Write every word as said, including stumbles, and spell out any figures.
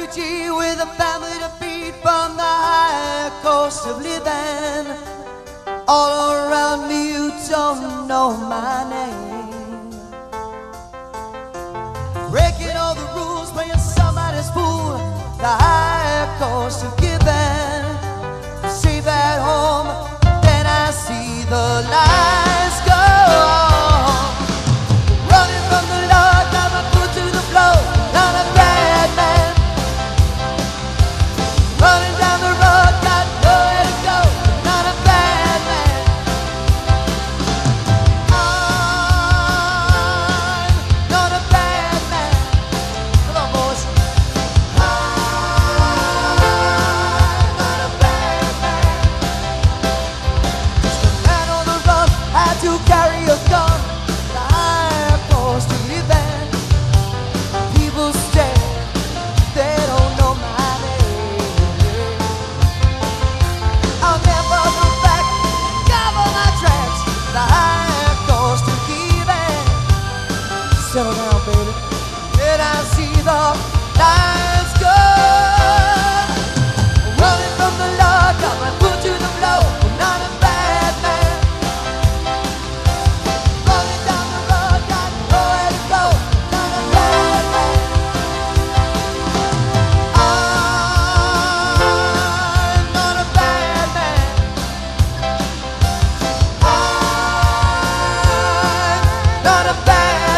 refugee with a family to feed from the high coast of living. All around me you don't know my name. Breaking all the rules, playing somebody's fool. The high cost of giving. Safe at home, then I see the lights go on. Running from the Lord, got my foot to the floor. Not a bad man. Running down the road, got nowhere to go. Not a bad man. I'm not a bad man. Come on, boys. I'm not a bad man. Just a man on the run had to carry a gun. The high cost of living. People stare, they don't know my name. I'll never look back, cover my tracks. The high cost of giving. Settle down, baby. Then I see the lights go. Running from the Lord, got my foot to the floor. Not a bad man. Running down the road, got nowhere to go. Not a bad man. I'm not a bad man. I'm not a bad